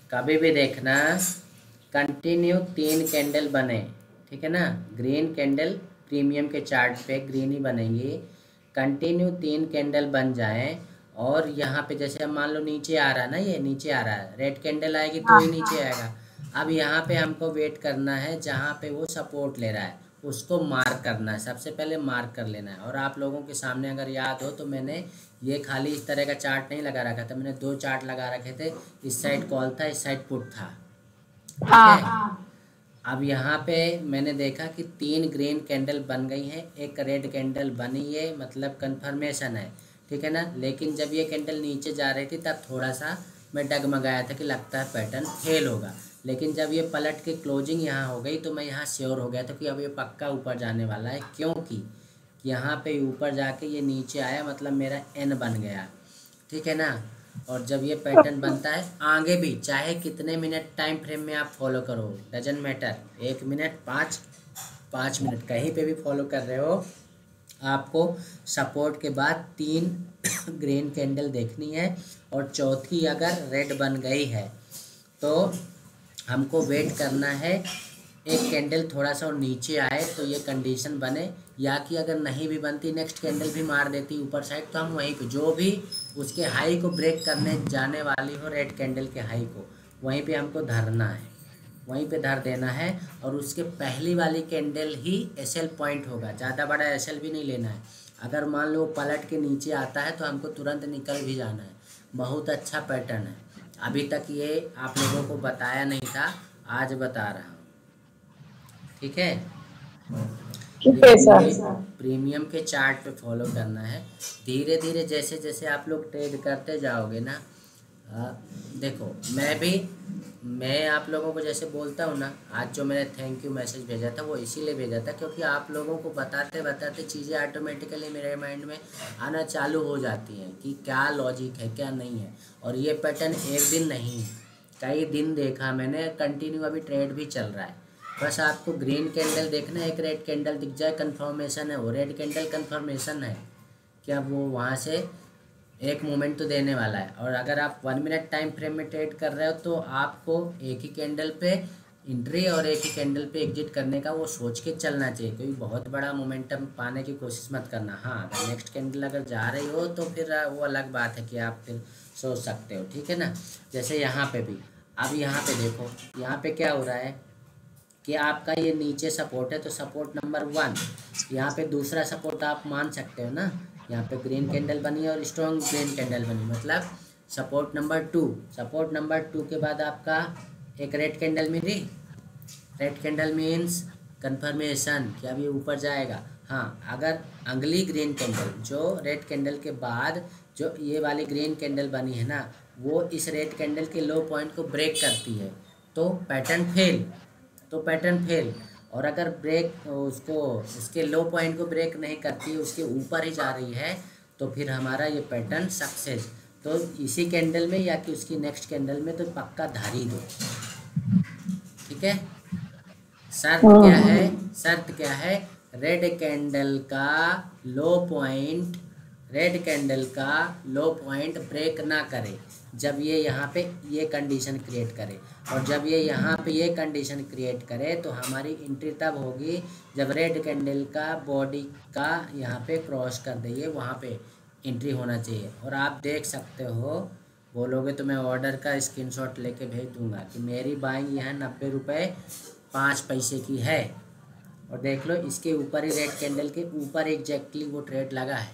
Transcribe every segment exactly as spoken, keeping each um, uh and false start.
कभी भी देखना कंटिन्यू तीन कैंडल बने, ठीक है ना। ग्रीन कैंडल प्रीमियम के चार्ट पे ग्रीन ही बनेंगी। कंटिन्यू तीन कैंडल बन जाएं और यहाँ पे जैसे अब मान लो नीचे आ रहा है ना, ये नीचे आ रहा है, रेड कैंडल आएगी तो ही नीचे आएगा। अब यहाँ पे हमको वेट करना है, जहाँ पे वो सपोर्ट ले रहा है उसको मार्क करना है, सबसे पहले मार्क कर लेना है। और आप लोगों के सामने अगर याद हो तो मैंने ये खाली इस तरह का चार्ट नहीं लगा रखा था, मैंने दो चार्ट लगा रखे थे, इस साइड कॉल था, इस साइड पुट था, ठीक है। अब यहाँ पे मैंने देखा कि तीन ग्रीन कैंडल बन गई हैं, एक रेड कैंडल बनी है, मतलब कंफर्मेशन है, ठीक है ना। लेकिन जब ये कैंडल नीचे जा रही थी तब थोड़ा सा मैं डगमगाया था कि लगता है पैटर्न फेल होगा। लेकिन जब ये पलट के क्लोजिंग यहाँ हो गई तो मैं यहाँ श्योर हो गया था कि अब ये पक्का ऊपर जाने वाला है, क्योंकि यहाँ पे ऊपर जाके ये नीचे आया, मतलब मेरा एन बन गया, ठीक है ना। और जब ये पैटर्न बनता है आगे भी, चाहे कितने मिनट टाइम फ्रेम में आप फॉलो करो, डजन मैटर, एक मिनट, पाँच पाँच मिनट, कहीं पे भी फॉलो कर रहे हो, आपको सपोर्ट के बाद तीन ग्रीन कैंडल देखनी है। और चौथी अगर रेड बन गई है तो हमको वेट करना है एक कैंडल थोड़ा सा और नीचे आए तो ये कंडीशन बने, या कि अगर नहीं भी बनती नेक्स्ट कैंडल भी मार देती ऊपर साइड तो हम वहीं पे जो भी उसके हाई को ब्रेक करने जाने वाली हो, रेड कैंडल के हाई को, वहीं पे हमको धरना है, वहीं पे धर देना है। और उसके पहली वाली कैंडल ही एस एल पॉइंट होगा, ज़्यादा बड़ा एस एल भी नहीं लेना है। अगर मान लो पलट के नीचे आता है तो हमको तुरंत निकल भी जाना है। बहुत अच्छा पैटर्न है, अभी तक ये आप लोगों को बताया नहीं था, आज बता रहा हूँ, ठीक है। ठीक है सर। प्रीमियम के चार्ट पे फॉलो करना है। धीरे धीरे जैसे जैसे आप लोग ट्रेड करते जाओगे ना, आ, देखो मैं भी मैं आप लोगों को जैसे बोलता हूँ ना, आज जो मैंने थैंक यू मैसेज भेजा था वो इसीलिए भेजा था क्योंकि आप लोगों को बताते बताते चीज़ें ऑटोमेटिकली मेरे माइंड में आना चालू हो जाती हैं कि क्या लॉजिक है क्या नहीं है। और ये पैटर्न एक दिन नहीं, कई दिन देखा मैंने, कंटिन्यू अभी ट्रेड भी चल रहा है। बस आपको ग्रीन कैंडल देखना है, एक रेड कैंडल दिख जाए, कंफर्मेशन है, वो रेड कैंडल कंफर्मेशन है कि अब वो वहाँ से एक मोमेंट तो देने वाला है। और अगर आप वन मिनट टाइम फ्रेम में ट्रेड कर रहे हो तो आपको एक ही कैंडल पे एंट्री और एक ही कैंडल पे एग्जिट करने का वो सोच के चलना चाहिए, कोई बहुत बड़ा मोमेंटम पाने की कोशिश मत करना। हाँ, अगर नेक्स्ट कैंडल अगर जा रही हो तो फिर वो अलग बात है कि आप फिर सोच सकते हो, ठीक है ना। जैसे यहाँ पे भी, अब यहाँ पे देखो, यहाँ पे क्या हो रहा है कि आपका ये नीचे सपोर्ट है तो सपोर्ट नंबर वन, यहाँ पे दूसरा सपोर्ट आप मान सकते हो ना। यहाँ पे ग्रीन कैंडल बनी है और स्ट्रॉन्ग ग्रीन कैंडल बनी, मतलब support number two. Support number two के बाद आपका एक रेड कैंडल मिली, रेड कैंडल मीन्स कंफर्मेशन कि अब ये ऊपर जाएगा। हाँ, अगर अगली ग्रीन कैंडल जो रेड कैंडल के बाद जो ये वाली ग्रीन कैंडल बनी है ना, वो इस रेड कैंडल के लो पॉइंट को ब्रेक करती है तो पैटर्न फेल, तो पैटर्न फेल। और अगर ब्रेक उसको उसके लो पॉइंट को ब्रेक नहीं करती, उसके ऊपर ही जा रही है, तो फिर हमारा ये पैटर्न सक्सेस। तो इसी कैंडल में या कि उसकी नेक्स्ट कैंडल में तो पक्का धारी दो, ठीक है। शर्त क्या है, शर्त क्या है, रेड कैंडल का लो पॉइंट, रेड कैंडल का लो पॉइंट ब्रेक ना करे जब ये यहाँ पे ये कंडीशन क्रिएट करे। और जब ये यहाँ पे ये कंडीशन क्रिएट करे तो हमारी एंट्री तब होगी जब रेड कैंडल का बॉडी का यहाँ पे क्रॉस कर दे, ये वहाँ पे एंट्री होना चाहिए। और आप देख सकते हो, बोलोगे तो मैं ऑर्डर का स्क्रीनशॉट लेके भेज दूंगा कि मेरी बाइंग यहाँ नब्बे रुपये पाँच पैसे की है, और देख लो इसके ऊपर ही रेड कैंडल के ऊपर एग्जैक्टली वो ट्रेड लगा है।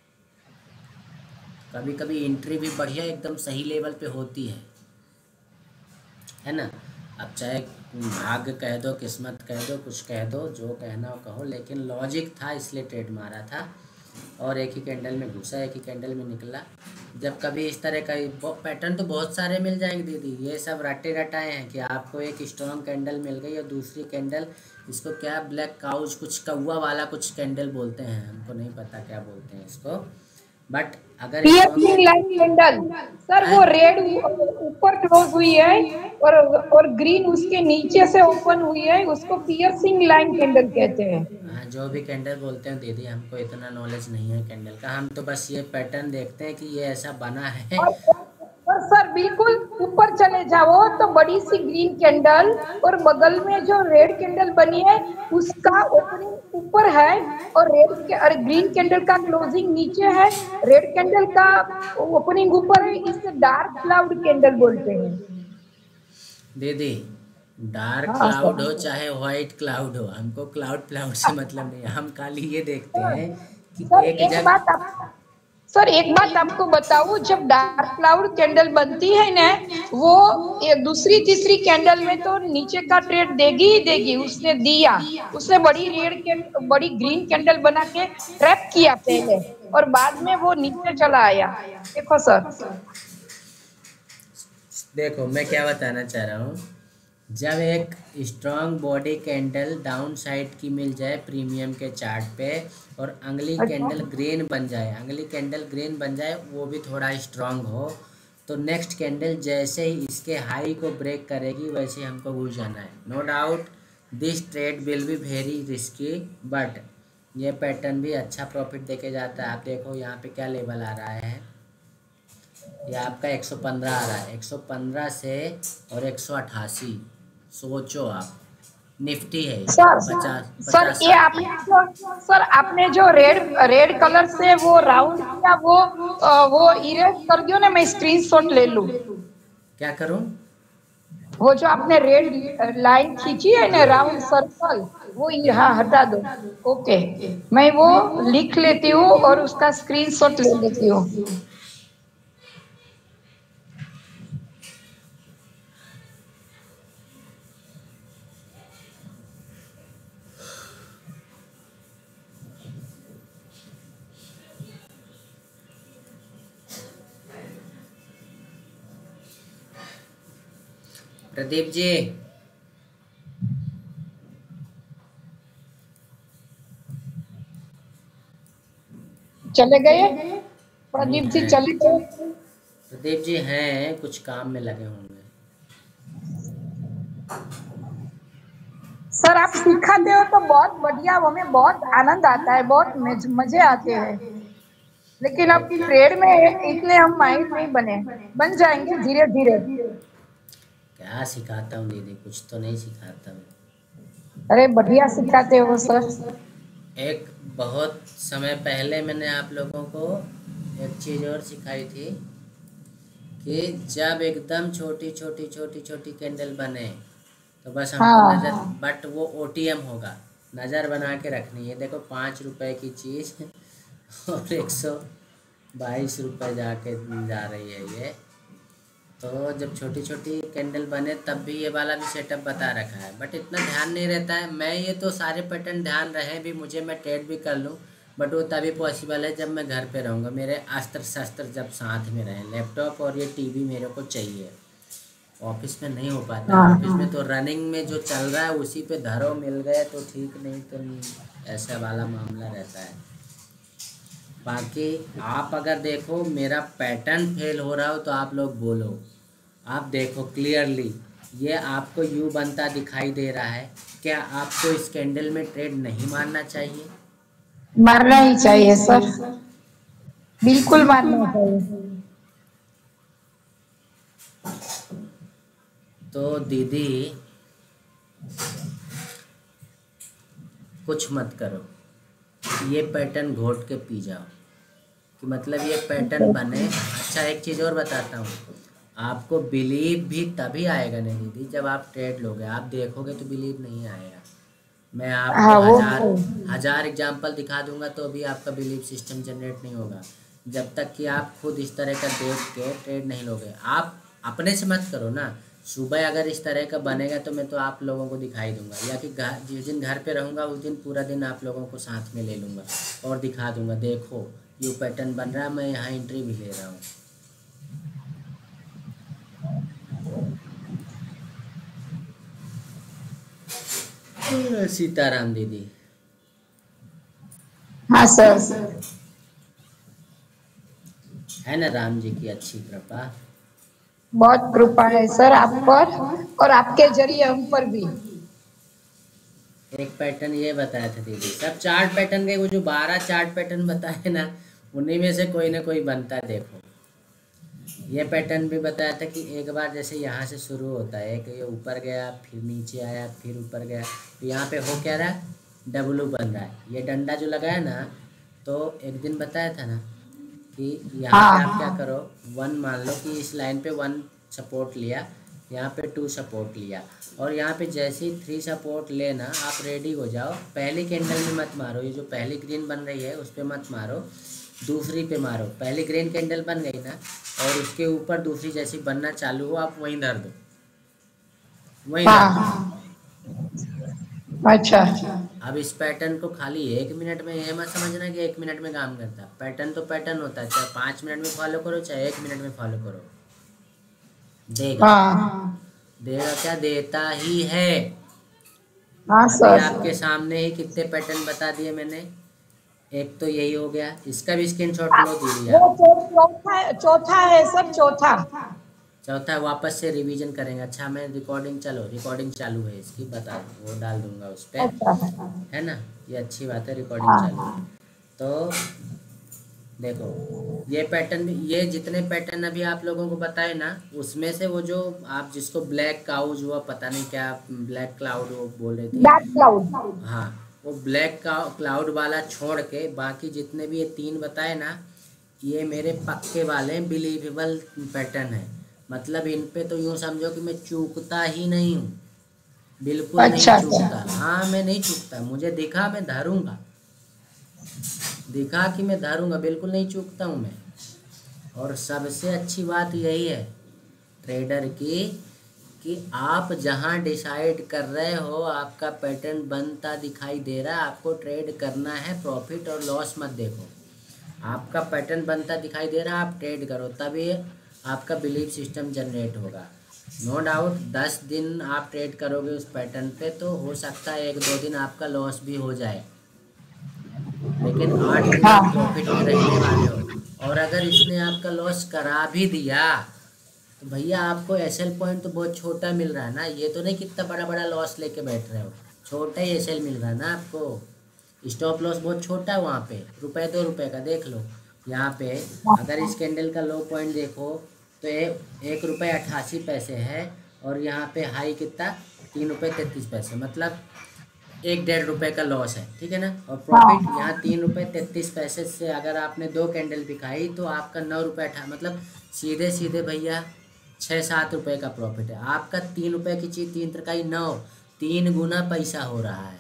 कभी कभी एंट्री भी बढ़िया एकदम सही लेवल पे होती है, है ना। अब चाहे भाग्य कह दो, किस्मत कह दो, कुछ कह दो, जो कहना हो कहो, लेकिन लॉजिक था इसलिए ट्रेड मारा था। और एक ही कैंडल में घुसा, एक ही कैंडल में निकला। जब कभी इस तरह का पैटर्न तो बहुत सारे मिल जाएंगे दीदी, ये सब रटे रटाए हैं कि आपको एक स्ट्रॉन्ग कैंडल मिल गई और दूसरी कैंडल, इसको क्या ब्लैक काउच कुछ कौवा वाला कुछ कैंडल बोलते हैं, हमको नहीं पता क्या बोलते हैं इसको, बट अगर लाइन कैंडल सर वो रेड ऊपर क्लोज हुई है और और ग्रीन उसके नीचे से ओपन हुई है, उसको पियर्सिंग लाइन कैंडल कहते हैं। हाँ, जो भी कैंडल बोलते हैं दीदी, हमको इतना नॉलेज नहीं है कैंडल का, हम तो बस ये पैटर्न देखते हैं कि ये ऐसा बना है। और, और सर बिल्कुल ऊपर चले जाओ तो बड़ी सी ग्रीन कैंडल और बगल में जो रेड कैंडल बनी है उसका ओपनिंग ऊपर है और रेड और ग्रीन कैंडल का क्लोजिंग नीचे है, रेड कैंडल का ओपनिंग ऊपर है, इसे डार्क क्लाउड कैंडल बोलते हैं। दीदी डार्क हाँ क्लाउड हो सर। चाहे व्हाइट क्लाउड हो, हमको क्लाउड क्लाउड से मतलब नहीं है। हम खाली ये देखते सर हैं कि सर एक एक बात जगह। आप सर एक बात आपको बताऊं, जब डार्क क्लाउड कैंडल बनती है ना, वो ये दूसरी तीसरी कैंडल में तो नीचे का ट्रेड देगी ही देगी, उसने दिया, उसने बड़ी रेड के बड़ी ग्रीन कैंडल बना के ट्रैप किया पहले और बाद में वो नीचे चला आया। देखो सर। देखो मैं क्या बताना चाह रहा हूँ, जब एक strong body candle down side की मिल जाए प्रीमियम के चार्ट पे और अगली अच्छा। कैंडल ग्रीन बन जाए, अगली कैंडल ग्रीन बन जाए, वो भी थोड़ा स्ट्रांग हो, तो नेक्स्ट कैंडल जैसे ही इसके हाई को ब्रेक करेगी वैसे हमको घुस जाना है। No doubt this trade will be very risky, but ये पैटर्न भी अच्छा प्रॉफिट देके जाता है। आप देखो यहाँ पे क्या लेवल आ रहा है, ये आपका एक सौ पंद्रह आ रहा है, एक सौ पंद्रह से और एक सौ अट्ठासी, सोचो आप, निफ्टी है ये, सर पचास सर पचास ये साठ। आपने जो सर आपने जो रेड रेड कलर से वो राउंड किया वो अ, वो इरेज कर दियो ना, मैं स्क्रीनशॉट ले लूं। क्या करूं? वो जो आपने रेड लाइन खींची है ना राउंड सर्कल, वो यहाँ हटा दो। ओके, मैं वो लिख लेती हूँ और उसका स्क्रीनशॉट ले लेती हूँ। प्रदीप जी, चले गए प्रदीप जी, चले गए। प्रदीप जी हैं कुछ काम में लगे होंगे। सर आप सिखाते हो तो बहुत बढ़िया, हमें बहुत आनंद आता है, बहुत मज- मजे आते हैं, लेकिन अब ओके। ट्रेड में इतने हम माहिर नहीं बने, बन जाएंगे धीरे धीरे। क्या सिखाता हूँ दीदी, कुछ तो नहीं सिखाता हूँ। अरे बढ़िया सिखाते हो सर। एक बहुत समय पहले मैंने आप लोगों को एक चीज़ और सिखाई थी कि जब एकदम छोटी छोटी छोटी छोटी कैंडल बने तो बस हमको नज़र, हाँ बट वो ओटीएम होगा, नज़र बना के रखनी है। देखो पाँच रुपए की चीज़ और एक सौ बाईस रुपये जाके जा रही है ये। तो जब छोटी छोटी कैंडल बने तब भी ये वाला भी सेटअप बता रखा है, बट इतना ध्यान नहीं रहता है। मैं ये तो सारे पैटर्न ध्यान रहे भी मुझे, मैं ट्रेड भी कर लूँ, बट वो तभी पॉसिबल है जब मैं घर पे रहूँगा, मेरे अस्त्र शस्त्र जब साथ में रहें, लैपटॉप और ये टीवी मेरे को चाहिए। ऑफिस में नहीं हो पाता है, ऑफिस में तो रनिंग में जो चल रहा है उसी पे धरो, मिल गए तो ठीक, नहीं तो नहीं, ऐसा वाला मामला रहता है। बाकी आप अगर देखो मेरा पैटर्न फेल हो रहा हो तो आप लोग बोलो। आप देखो क्लियरली ये आपको यू बनता दिखाई दे रहा है, क्या आपको इस कैंडल में ट्रेड नहीं मारना चाहिए? मारना ही चाहिए सर, बिल्कुल मारना चाहिए। तो दीदी कुछ मत करो, ये पैटर्न घोट के पी जाओ कि मतलब ये पैटर्न बने। अच्छा एक चीज़ और बताता हूँ, आपको बिलीव भी तभी आएगा नहीं दीदी जब आप ट्रेड लोगे, आप देखोगे तो बिलीव नहीं आएगा। मैं आपको हाँ वो हज़ार तो। हज़ार एग्जाम्पल दिखा दूंगा तो भी आपका बिलीव सिस्टम जनरेट नहीं होगा जब तक कि आप खुद इस तरह का देख के ट्रेड नहीं लोगे। आप अपने से मत करो ना, सुबह अगर इस तरह का बनेगा तो मैं तो आप लोगों को दिखाई दूंगा, या कि घर जिस दिन घर पे रहूँगा उस दिन पूरा दिन आप लोगों को साथ में ले लूँगा और दिखा दूंगा, देखो यू पैटर्न बन रहा है, मैं यहाँ एंट्री भी ले रहा हूँ। सीताराम दीदी। हाँ सर, है ना राम जी की अच्छी कृपा। बहुत कृपा है सर आप पर और आपके जरिए हम पर भी। एक पैटर्न ये बताया था दीदी, सब चार्ट पैटर्न के वो जो बारह चार्ट पैटर्न बताए ना, उन्हीं में से कोई ना कोई बनता है। देखो ये पैटर्न भी बताया था कि एक बार जैसे यहाँ से शुरू होता है कि ये ऊपर गया फिर नीचे आया फिर ऊपर गया, तो यहाँ पे हो क्या रहा है, डब्लू बन रहा है। ये डंडा जो लगाया ना, तो एक दिन बताया था ना कि यहाँ पे आप क्या हाँ करो, वन मान लो कि इस लाइन पे वन सपोर्ट लिया, यहाँ पे टू सपोर्ट लिया, और यहाँ पे जैसे ही थ्री सपोर्ट लेना आप रेडी हो जाओ। पहली कैंडल में मत मारो, ये जो पहली ग्रीन बन रही है उस पर मत मारो, दूसरी पे मारो। पहली ग्रीन कैंडल बन गई ना, और उसके ऊपर दूसरी जैसी बनना चालू हो आप वहीं धर दो, वहीं धर दो। हाँ। अच्छा अब इस पैटर्न को खाली एक मिनट में ये मत समझना कि एक मिनट में काम करता है। पैटर्न तो पैटर्न होता है, चाहे पाँच मिनट में फॉलो करो चाहे एक मिनट में फॉलो करो, देगा। हाँ देगा क्या, देता ही है। हाँ अभी सर। आपके सामने ही कितने पैटर्न बता दिए मैंने। एक तो यही हो गया, इसका भी स्क्रीनशॉट लो दीजिए वो आप। चौ- चौथा चौथा है सर, चौथा। चौथा वापस से रिवीजन करेंगे। अच्छा मैं रिकॉर्डिंग, चलो रिकॉर्डिंग चालू है इसकी, बता वो डाल दूंगा उस पर, अच्छा है ना। ये अच्छी बात है, रिकॉर्डिंग हाँ चालू है। तो देखो ये पैटर्न भी, ये जितने पैटर्न अभी आप लोगों को बताए ना, उसमें से वो जो आप जिसको ब्लैक काउज हुआ, पता नहीं क्या ब्लैक क्लाउड वो बोल रहे थे, ब्लैक क्लाउड। हाँ, वो ब्लैक का क्लाउड वाला छोड़ के बाकी जितने भी ये तीन बताए ना, ये मेरे पक्के वाले बिलीवेबल पैटर्न है। मतलब इन पे तो यूँ समझो कि मैं चूकता ही नहीं हूँ, बिल्कुल नहीं अच्छा चूकता। अच्छा। हाँ मैं नहीं चूकता, मुझे दिखा मैं धरूंगा, दिखा कि मैं धरूंगा, बिल्कुल नहीं चूकता हूँ मैं। और सबसे अच्छी बात यही है ट्रेडर की, कि आप जहाँ डिसाइड कर रहे हो आपका पैटर्न बनता दिखाई दे रहा है, आपको ट्रेड करना है, प्रॉफिट और लॉस मत देखो। आपका पैटर्न बनता दिखाई दे रहा है, आप ट्रेड करो, तभी आपका बिलीफ सिस्टम जनरेट होगा। नो डाउट दस दिन आप ट्रेड करोगे उस पैटर्न पे, तो हो सकता है एक दो दिन आपका लॉस भी हो जाए, लेकिन आठ दिन आप हाँ प्रॉफिट में रहने वाले हो। और अगर इसने आपका लॉस करा भी दिया तो भैया आपको एसएल पॉइंट तो बहुत छोटा मिल रहा है ना, ये तो नहीं कितना बड़ा बड़ा लॉस लेके बैठ रहे हो, छोटा ही एसएल मिल रहा है ना आपको। स्टॉप लॉस बहुत छोटा है वहाँ पे, रुपए दो रुपए का देख लो। यहाँ पे अगर इस कैंडल का लो पॉइंट देखो तो एक एक रुपये अट्ठासी पैसे है, और यहाँ पे हाई कितना, तीन रुपये तैंतीस पैसे, मतलब एक डेढ़ रुपए का लॉस है, ठीक है ना। और प्रॉफिट हाँ यहाँ तीन रुपये तैंतीस पैसे से अगर आपने दो कैंडल दिखाई तो आपका नौ रुपये अठा, मतलब सीधे सीधे भैया छः सात रुपए का प्रॉफिट है। आपका तीन रुपए की चीज़ तीन तरकाई नौ, तीन गुना पैसा हो रहा है।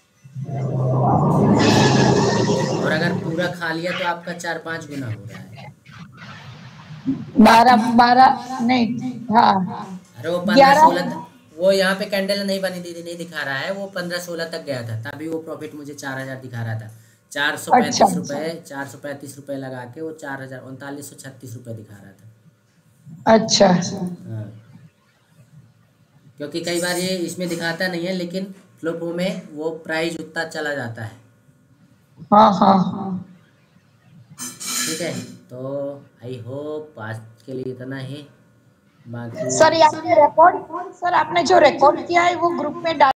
और अगर पूरा खा लिया तो आपका चार पाँच गुना हो रहा है। बारह बारह नहीं, हाँ अरे वो पंद्रह ग्यारह। सोलह तक, वो यहाँ पे कैंडल नहीं बनी दीदी, नहीं दिखा रहा है, वो पंद्रह सोलह तक गया था, तभी वो प्रॉफिट मुझे चार हजार दिखा रहा था। चार सौ अच्छा पैंतीस रुपये चार सौ पैंतीस रुपये लगा के वो चार हजार उनतालीस सौ छत्तीस रुपये दिखा रहा था। अच्छा हाँ, क्योंकि कई बार ये इसमें दिखाता नहीं है, लेकिन फ्लोपो में वो प्राइस उतना चला जाता है। हाँ हाँ। ठीक है, तो आई होप आज के लिए इतना ही। बाकी सर ये आपने रिकॉर्ड, सर आपने जो रिकॉर्ड किया है वो ग्रुप में डाल